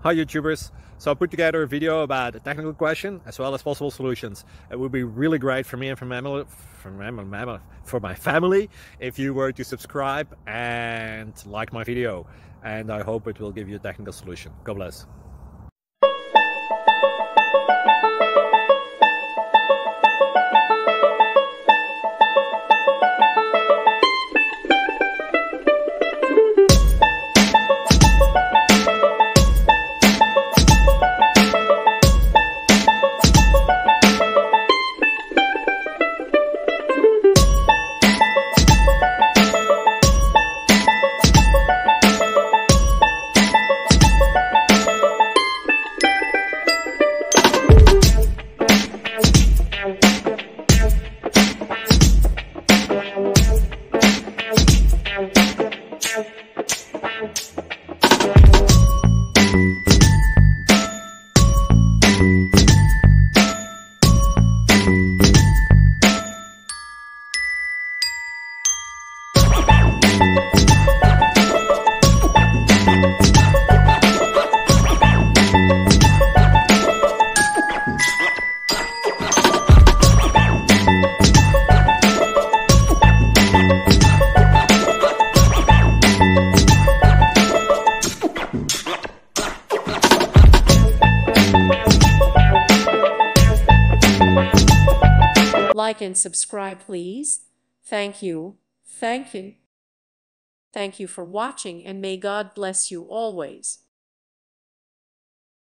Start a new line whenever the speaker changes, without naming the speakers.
Hi YouTubers. So I put together a video about a technical question as well as possible solutions. It would be really great for me and for my family if you were to subscribe and like my video, and I hope it will give you a technical solution. God bless.
Like and subscribe, please. Thank you. Thank you. Thank you for watching, and may God bless you always.